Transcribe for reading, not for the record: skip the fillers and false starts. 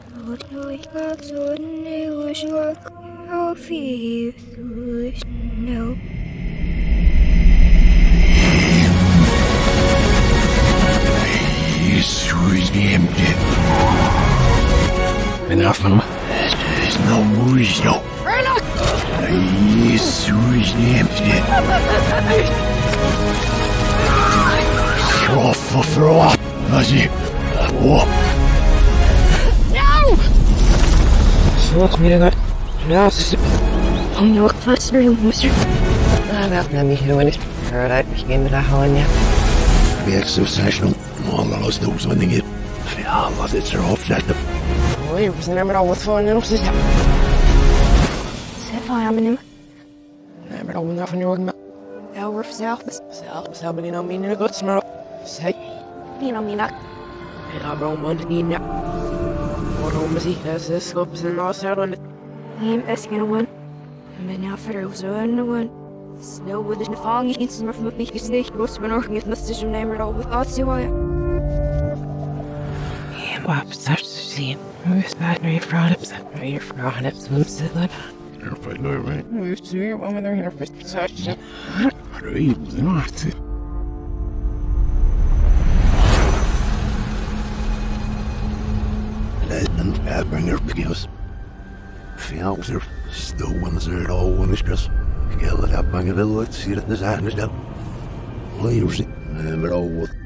No. This was empty. Enough of them. There's no movies, no. This was empty. Throw up. That's it. Whoa. No! Zoals meer dan naast. I'm not faster than Mr. Wel, niet heel niet. Eruit, geen bedrag aan je. The exercise, no. All those things when they get. Ja, wat is er opzetten? Hoi, we zijn er maar al wat voor en op zitten. Zet van hem. Nee, maar dan van jou maar. Ja, we're zelf. Zelf ben je nou minder goed, maar zeg. You know me not. Ja, bro, man, niet meer. Waarom is hij? Dat is op zijn naast houden. I'm asking one. Men now for those one. Snow with the fog in some of me is nicht groß benorgen mit Mr. Name all with us you are. Ja, maar start te zien. Hoe is dat nu vragen op zijn? Hier vragen op zijn zitten. You're fine, no, right? Hoe is het weer? Waarom er hier vast zitten? Are you not? Legend Fabringer videos. Films are still ones that are all one is just. Get it up, bang it, let's see it in the sand, it's down. Well, you're seeing, but all what